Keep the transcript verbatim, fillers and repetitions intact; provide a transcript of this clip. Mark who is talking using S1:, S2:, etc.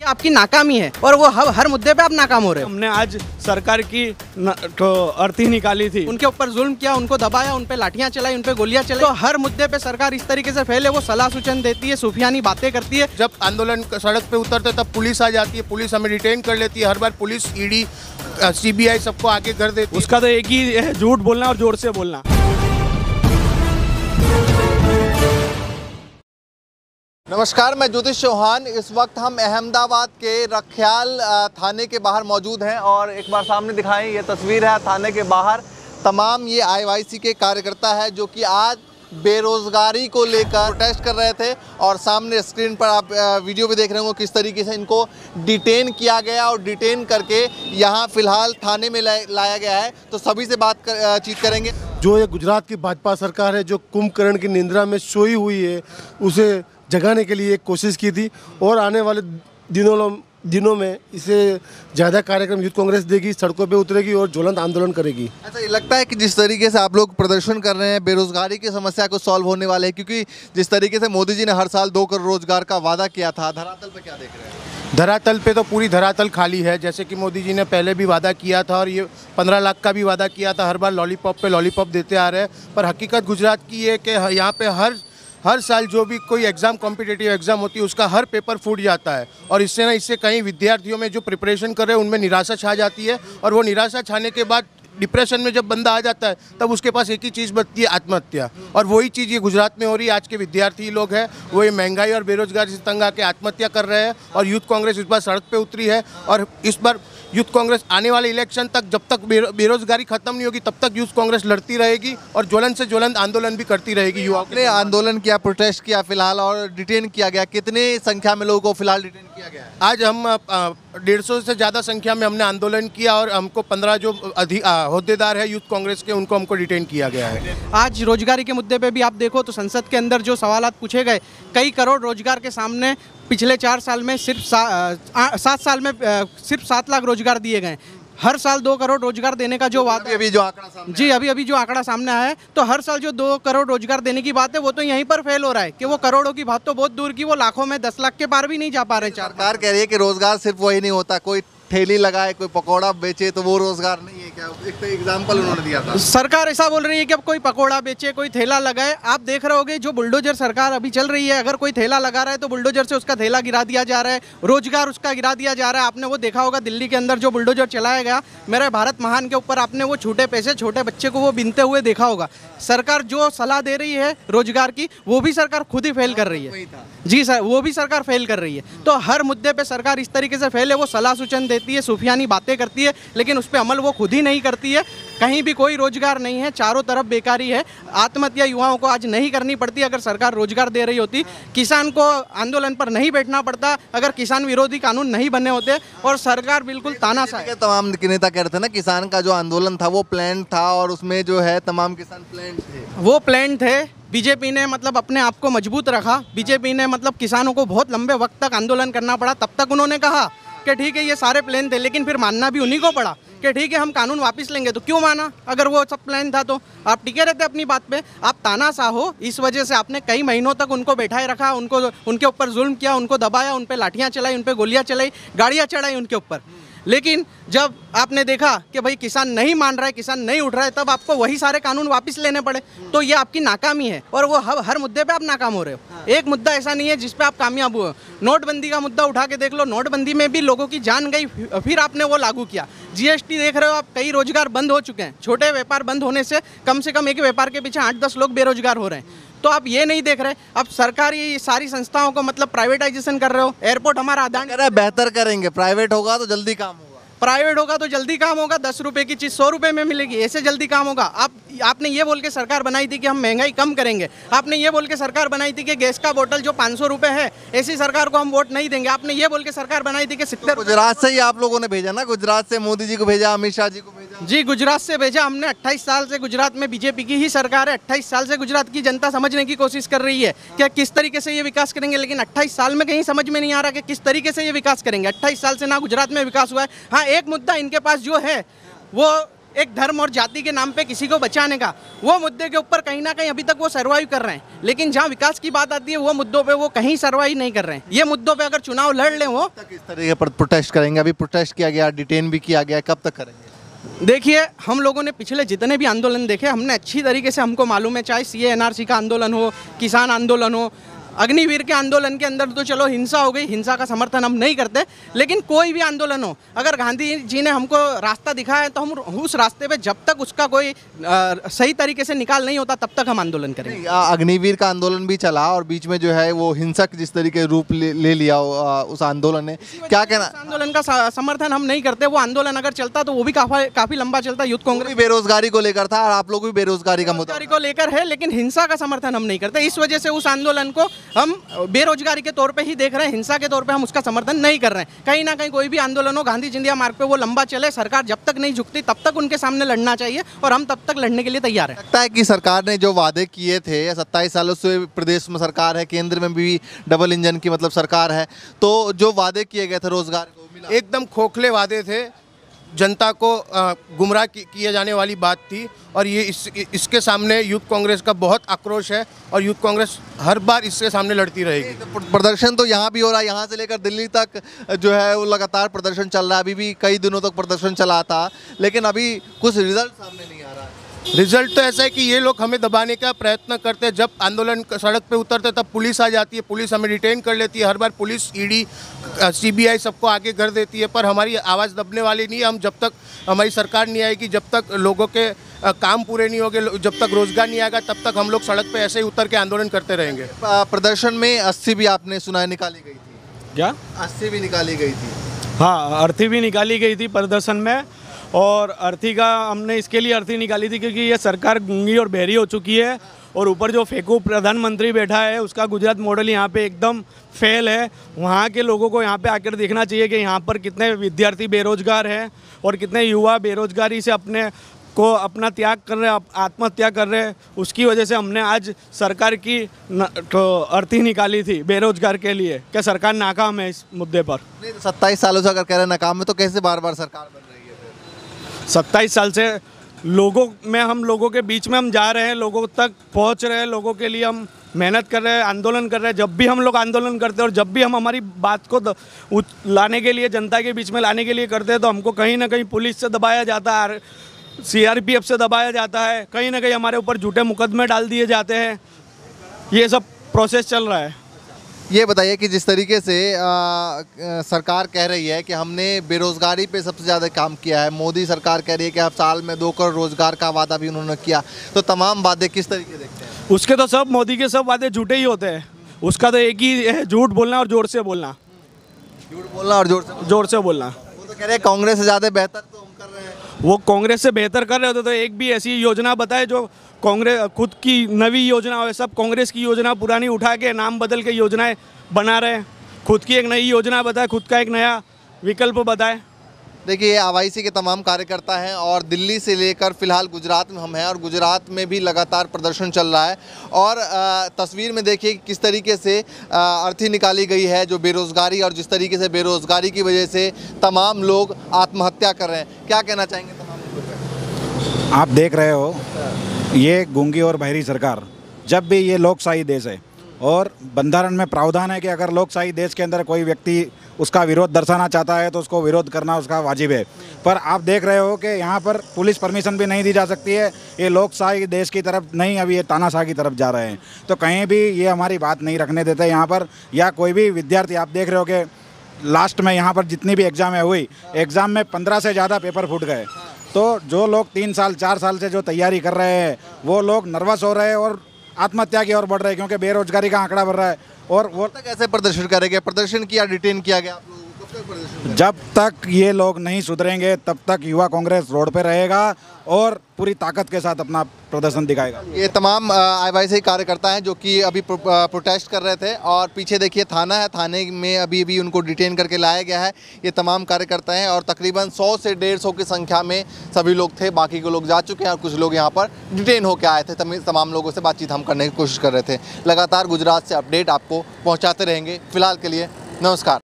S1: आपकी नाकामी है और वो हर हर मुद्दे पे आप नाकाम हो रहे हो।
S2: हमने आज सरकार की न, तो अर्थी निकाली थी,
S1: उनके ऊपर जुल्म किया, उनको दबाया, उन पे लाठियां चलाई, उन पे गोलियां चलाई। तो हर मुद्दे पे सरकार इस तरीके से फैले, वो सलाह सूचन देती है, सूफियानी बातें करती है।
S3: जब आंदोलन सड़क पे उतरते तब पुलिस आ जाती है, पुलिस हमें डिटेन कर लेती है। हर बार पुलिस, ईडी, सीबीआई सबको आगे कर देती है।
S2: उसका तो एक ही है, झूठ बोलना और जोर से बोलना।
S4: नमस्कार, मैं ज्योतिष चौहान। इस वक्त हम अहमदाबाद के रखियाल थाने के बाहर मौजूद हैं और एक बार सामने दिखाएं, ये तस्वीर है थाने के बाहर। तमाम ये आई वाई सी के कार्यकर्ता है जो कि आज बेरोज़गारी को लेकर प्रोटेस्ट कर रहे थे और सामने स्क्रीन पर आप वीडियो भी देख रहे होंगे किस तरीके से इनको डिटेन किया गया और डिटेन करके यहाँ फ़िलहाल थाने में लाया गया है। तो सभी से बात कर, चीत करेंगे।
S5: जो ये गुजरात की भाजपा सरकार है जो कुंभकर्ण की निंद्रा में सोई हुई है, उसे जगाने के लिए एक कोशिश की थी और आने वाले दिनों दिनों में इसे ज़्यादा कार्यक्रम यूथ कांग्रेस देगी, सड़कों पे उतरेगी और ज्वलंत आंदोलन करेगी।
S4: अच्छा, ये लगता है कि जिस तरीके से आप लोग प्रदर्शन कर रहे हैं बेरोजगारी की समस्या को सॉल्व होने वाले हैं, क्योंकि जिस तरीके से मोदी जी ने हर साल दो करोड़ रोजगार का वादा किया था, धरातल पे क्या देख रहे हैं?
S3: धरातल पे तो पूरी धरातल खाली है। जैसे कि मोदी जी ने पहले भी वादा किया था और ये पंद्रह लाख का भी वादा किया था, हर बार लॉलीपॉप पे लॉलीपॉप देते आ रहे हैं। पर हकीकत गुजरात की है कि यहाँ पे हर हर साल जो भी कोई एग्ज़ाम, कॉम्पिटिटिव एग्ज़ाम होती है, उसका हर पेपर फूट जाता है और इससे ना इससे कई विद्यार्थियों में जो प्रिपरेशन कर रहे हैं उनमें निराशा छा जाती है और वो निराशा छाने के बाद डिप्रेशन में जब बंदा आ जाता है तब उसके पास एक ही चीज़ बचती है, आत्महत्या। और वही चीज़ ये गुजरात में हो रही है। आज के विद्यार्थी लोग हैं वो ये महंगाई और बेरोजगारी से तंग आके आत्महत्या कर रहे हैं और यूथ कांग्रेस इस बार सड़क पे उतरी है। और इस बार यूथ कांग्रेस आने वाले इलेक्शन तक, जब तक बेरोजगारी खत्म नहीं होगी तब तक यूथ कांग्रेस लड़ती रहेगी और ज्वलन से ज्वलंत आंदोलन भी करती रहेगी। युवाओं
S4: ने आंदोलन किया, प्रोटेस्ट किया फिलहाल और डिटेन किया गया। कितने संख्या में लोगों को फिलहाल डिटेन किया गया है?
S3: आज हम डेढ़ सौ से ज़्यादा संख्या में हमने आंदोलन किया और हमको पंद्रह जो अहोदेदार है यूथ कांग्रेस के, उनको हमको डिटेन किया गया है।
S1: आज रोजगारी के मुद्दे पे भी आप देखो तो संसद के अंदर जो सवालात पूछे गए, कई करोड़ रोजगार के सामने पिछले चार साल में सिर्फ सा, सात साल में सिर्फ सात लाख रोजगार दिए गए। हर साल दो करोड़ रोजगार देने का जो वादा,
S4: अभी जो आंकड़ा सामने
S1: जी अभी अभी जो आंकड़ा सामने आया है, तो हर साल जो दो करोड़ रोजगार देने की बात है वो तो यहीं पर फेल हो रहा है कि वो करोड़ों की बात तो बहुत दूर की, वो लाखों में दस लाख के पार भी नहीं जा पा रहे।
S4: सरकार कह रही है कि रोजगार सिर्फ वही नहीं होता, कोई ठेली लगाए, कोई पकौड़ा बेचे तो वो रोजगार नहीं है क्या? एक तो एग्जाम्पल उन्होंने दिया था।
S1: सरकार ऐसा बोल रही है कि अब कोई पकौड़ा बेचे, कोई ठेला लगाए। आप देख रहे होगे जो बुलडोजर सरकार अभी चल रही है, अगर कोई ठेला लगा रहा है तो बुलडोजर से उसका ठेला गिरा दिया जा रहा है, रोजगार उसका गिरा दिया जा रहा है। आपने वो देखा होगा दिल्ली के अंदर जो बुलडोजर चलाया गया मेरे भारत महान के ऊपर, आपने वो छोटे पैसे छोटे बच्चे को वो बीनते हुए देखा होगा। सरकार जो सलाह दे रही है रोजगार की, वो भी सरकार खुद ही फेल कर रही है। जी सर, वो भी सरकार फेल कर रही है। तो हर मुद्दे पे सरकार इस तरीके से फैले, वो सलाह सूचन देती है, सूफियानी बातें करती है, लेकिन उस पर अमल वो खुद ही नहीं करती है। कहीं भी कोई रोजगार नहीं है, चारों तरफ बेकारी है। आत्महत्या युवाओं को आज नहीं करनी पड़ती अगर सरकार रोजगार दे रही होती। किसान को आंदोलन पर नहीं बैठना पड़ता अगर किसान विरोधी कानून नहीं बने होते। और सरकार बिल्कुल तानाशाह है।
S4: तमाम नेता कह रहे थे ना, किसान का जो आंदोलन था वो प्लान था और उसमें जो है तमाम किसान प्लान थे,
S1: वो प्लान थे। बीजेपी ने मतलब अपने आप को मजबूत रखा। बीजेपी ने मतलब किसानों को बहुत लंबे वक्त तक आंदोलन करना पड़ा, तब तक उन्होंने कहा कि ठीक है ये सारे प्लान थे, लेकिन फिर मानना भी उन्हीं को पड़ा कि ठीक है हम कानून वापस लेंगे। तो क्यों माना अगर वो सब प्लान था? तो आप टिके रहते अपनी बात पे। आप तानाशाह हो, इस वजह से आपने कई महीनों तक उनको बैठाए रखा, उनको उनके ऊपर जुल्म किया, उनको दबाया, उन पे लाठियाँ चलाई, उन पे गोलियाँ चलाई, गाड़ियाँ चढ़ाई उनके ऊपर। लेकिन जब आपने देखा कि भाई किसान नहीं मान रहा है, किसान नहीं उठ रहा है, तब आपको वही सारे कानून वापस लेने पड़े। तो ये आपकी नाकामी है और वो हर हर मुद्दे पे आप नाकाम हो रहे हो। एक मुद्दा ऐसा नहीं है जिस पे आप कामयाब हुए। नोटबंदी का मुद्दा उठा के देख लो, नोटबंदी में भी लोगों की जान गई, फिर आपने वो लागू किया। जीएसटी देख रहे हो आप, कई रोजगार बंद हो चुके हैं। छोटे व्यापार बंद होने से कम से कम एक व्यापार के पीछे आठ दस लोग बेरोजगार हो रहे हैं। तो आप ये नहीं देख रहे, अब सरकारी सारी संस्थाओं को मतलब प्राइवेटाइजेशन कर रहे हो। एयरपोर्ट हमारा आदान
S4: कह रहा है बेहतर करेंगे, प्राइवेट होगा तो जल्दी काम होगा।
S1: प्राइवेट होगा तो जल्दी काम होगा, दस रुपए की चीज़ सौ रुपए में मिलेगी, ऐसे जल्दी काम होगा। आप आपने ये बोल के सरकार बनाई थी कि हम महंगाई कम करेंगे। आपने ये बोल के सरकार बनाई थी कि गैस का बोतल जो पाँच सौ रुपये है, ऐसी सरकार को हम वोट नहीं देंगे। आपने ये बोल के सरकार बनाई थी कि सितर
S4: गुजरात से ही आप लोगों ने भेजा ना, गुजरात से मोदी जी को भेजा, अमित शाह जी को भेजा।
S1: जी गुजरात से भेजा हमने। अट्ठाईस साल से गुजरात में बीजेपी की ही सरकार है। अट्ठाईस साल से गुजरात की जनता समझने की कोशिश कर रही है कि किस तरीके से ये विकास करेंगे, लेकिन अट्ठाईस साल में कहीं समझ में नहीं आ रहा कि किस तरीके से ये विकास करेंगे। अट्ठाईस साल से ना गुजरात में विकास हुआ है। हाँ, एक मुद्दा इनके पास जो है वो एक धर्म और जाति के नाम पे किसी को बचाने का, वो मुद्दे के ऊपर कहीं ना कहीं अभी तक वो सर्वाइव कर रहे हैं। लेकिन जहाँ विकास की बात आती है वो मुद्दों पे वो कहीं सर्वाइव नहीं कर रहे हैं। ये मुद्दों पे अगर चुनाव लड़ लें वो
S4: तक इस तरीके पर प्रोटेस्ट करेंगे? अभी प्रोटेस्ट किया गया, डिटेन भी किया गया, कब तक करेंगे?
S1: देखिए, हम लोगों ने पिछले जितने भी आंदोलन देखे, हमने अच्छी तरीके से, हमको मालूम है, चाहे सी ए एन आर सी का आंदोलन हो, किसान आंदोलन हो, अग्निवीर के आंदोलन के अंदर तो चलो हिंसा हो गई, हिंसा का समर्थन हम नहीं करते, लेकिन कोई भी आंदोलन हो, अगर गांधी जी ने हमको रास्ता दिखाया है तो हम उस रास्ते पे जब तक उसका कोई आ, सही तरीके से निकाल नहीं होता तब तक हम आंदोलन करेंगे।
S4: अग्निवीर का आंदोलन भी चला और बीच में जो है वो हिंसक जिस तरीके रूप ले, ले लिया आ, उस आंदोलन ने, क्या कहना?
S1: आंदोलन का समर्थन हम नहीं करते। वो आंदोलन अगर चलता तो वो भी काफी काफी लंबा चलता। यूथ कांग्रेस
S4: बेरोजगारी को लेकर था और आप लोग भी बेरोजगारी का मुद्दा
S1: को लेकर है, लेकिन हिंसा का समर्थन हम नहीं करते। इस वजह से उस आंदोलन को हम बेरोजगारी के तौर पे ही देख रहे हैं, हिंसा के तौर पे हम उसका समर्थन नहीं कर रहे हैं। कहीं ना कहीं कोई भी आंदोलन हो, गांधी जिंदिया मार्ग पे वो लंबा चले, सरकार जब तक नहीं झुकती तब तक उनके सामने लड़ना चाहिए और हम तब तक लड़ने के लिए तैयार हैं।
S4: लगता है कि सरकार ने जो वादे किए थे, सत्ताईस सालों से प्रदेश में सरकार है, केंद्र में भी डबल इंजन की मतलब सरकार है, तो जो वादे किए गए थे रोजगार को मिला?
S3: एकदम खोखले वादे थे, जनता को अ, गुमराह की- किए जाने वाली बात थी। और ये इस इसके सामने यूथ कांग्रेस का बहुत आक्रोश है और यूथ कांग्रेस हर बार इसके सामने लड़ती रहेगी।
S4: प्रदर्शन तो यहाँ भी हो रहा है, यहाँ से लेकर दिल्ली तक जो है वो लगातार प्रदर्शन चल रहा है। अभी भी कई दिनों तक प्रदर्शन चला था, लेकिन अभी कुछ रिजल्ट सामने नहीं आ रहा है।
S3: रिजल्ट तो ऐसा है कि ये लोग हमें दबाने का प्रयत्न करते हैं। जब आंदोलन सड़क पे उतरते तब पुलिस आ जाती है, पुलिस हमें डिटेन कर लेती है। हर बार police, E D, C B I सबको आगे कर देती है, पर हमारी आवाज़ दबने वाली नहीं है। हम जब तक हमारी सरकार नहीं आएगी, जब तक लोगों के अ, काम पूरे नहीं होंगे, जब तक रोजगार नहीं आएगा, तब तक हम लोग सड़क पे ऐसे ही उतर के आंदोलन करते रहेंगे।
S4: आ, प्रदर्शन में अस्सी भी आपने सुना है निकाली गई थी?
S2: क्या?
S4: अस्सी भी निकाली गई थी।
S2: हाँ, अर्थी भी निकाली गई थी प्रदर्शन में। और अर्थी का हमने इसके लिए अर्थी निकाली थी क्योंकि ये सरकार गूंगी और बहरी हो चुकी है और ऊपर जो फेंकू प्रधानमंत्री बैठा है उसका गुजरात मॉडल यहाँ पे एकदम फेल है। वहाँ के लोगों को यहाँ पे आकर देखना चाहिए कि यहाँ पर कितने विद्यार्थी बेरोजगार हैं और कितने युवा बेरोजगारी से अपने को अपना त्याग कर रहे हैं, आत्महत्या कर रहे हैं। उसकी वजह से हमने आज सरकार की न, तो अर्थी निकाली थी बेरोजगार के लिए। क्या सरकार नाकाम है इस मुद्दे पर?
S4: नहीं, सत्ताईस सालों से अगर कह रहे हैं नाकाम है तो कैसे बार बार सरकार बन रही है फिर?
S2: सत्ताईस साल से लोगों में, हम लोगों के बीच में हम जा रहे हैं, लोगों तक पहुंच रहे हैं, लोगों के लिए हम मेहनत कर रहे हैं, आंदोलन कर रहे हैं। जब भी हम लोग आंदोलन करते हैं और जब भी हम हमारी बात को द, उच, लाने के लिए, जनता के बीच में लाने के लिए करते हैं, तो हमको कहीं ना कहीं पुलिस से दबाया जाता है, सी आर पी एफ से दबाया जाता है, कहीं ना कहीं हमारे ऊपर झूठे मुकदमे डाल दिए जाते हैं। ये सब प्रोसेस चल रहा है।
S4: ये बताइए कि जिस तरीके से आ, आ, सरकार कह रही है कि हमने बेरोजगारी पे सबसे ज़्यादा काम किया है, मोदी सरकार कह रही है कि अब साल में दो करोड़ रोजगार का वादा भी उन्होंने किया, तो तमाम वादे किस तरीके देखते हैं?
S2: उसके तो सब, मोदी के सब वादे झूठे ही होते हैं। उसका तो एक ही है, झूठ बोलना और जोर से बोलना।
S4: झूठ बोलना और जोर से
S2: जोर से बोलना।
S4: वो तो कह रहे हैं कांग्रेस से ज़्यादा बेहतर तो हम कर रहे हैं।
S2: वो कांग्रेस से बेहतर कर रहे होते तो एक भी ऐसी योजना बताए जो कांग्रेस खुद की नवी योजना हो। सब कांग्रेस की योजना पुरानी उठा के नाम बदल के योजनाएं बना रहे हैं। खुद की एक नई योजना बताए, खुद का एक नया विकल्प बताए।
S4: देखिए, आईवाईसी के तमाम कार्यकर्ता हैं और दिल्ली से लेकर फिलहाल गुजरात में हम हैं और गुजरात में भी लगातार प्रदर्शन चल रहा है। और आ, तस्वीर में देखिए किस तरीके से आ, अर्थी निकाली गई है, जो बेरोज़गारी और जिस तरीके से बेरोज़गारी की वजह से तमाम लोग आत्महत्या कर रहे हैं। क्या कहना चाहेंगे तमाम लोगों पे?
S6: आप देख रहे हो, ये गूंगी और बहरी सरकार, जब भी ये लोकशाही देश है और बंधारण में प्रावधान है कि अगर लोकशाही देश के अंदर कोई व्यक्ति उसका विरोध दर्शाना चाहता है तो उसको विरोध करना उसका वाजिब है। पर आप देख रहे हो कि यहाँ पर पुलिस परमिशन भी नहीं दी जा सकती है। ये लोकशाही देश की तरफ नहीं, अभी ये तानाशाही की तरफ जा रहे हैं। तो कहीं भी ये हमारी बात नहीं रखने देते यहाँ पर। या कोई भी विद्यार्थी, आप देख रहे हो कि लास्ट में यहाँ पर जितनी भी एग्ज़ाम है हुई, एग्ज़ाम में पंद्रह से ज़्यादा पेपर फूट गए। तो जो लोग तीन साल चार साल से जो तैयारी कर रहे हैं वो लोग नर्वस हो रहे हैं और आत्महत्या की ओर बढ़ रहे हैं, क्योंकि बेरोजगारी का आंकड़ा बढ़ रहा है। और वो
S4: तक ऐसे प्रदर्शन करेंगे? प्रदर्शन किया, डिटेन किया गया आप लोगों को, कब तक प्रदर्शन?
S6: जब तक ये लोग नहीं सुधरेंगे तब तक युवा कांग्रेस रोड पे रहेगा और पूरी ताकत के साथ अपना प्रदर्शन दिखाएगा।
S4: ये तमाम आईवाईसी कार्यकर्ता हैं जो कि अभी प्रो, आ, प्रोटेस्ट कर रहे थे और पीछे देखिए थाना है, थाने में अभी भी उनको डिटेन करके लाया गया है। ये तमाम कार्यकर्ता हैं और तकरीबन सौ से डेढ़ सौ की संख्या में सभी लोग थे, बाकी के लोग जा चुके हैं और कुछ लोग यहाँ पर डिटेन होकर आए थे। तम, तमाम लोगों से बातचीत हम करने की कोशिश कर रहे थे। लगातार गुजरात से अपडेट आपको पहुँचाते रहेंगे। फिलहाल के लिए नमस्कार।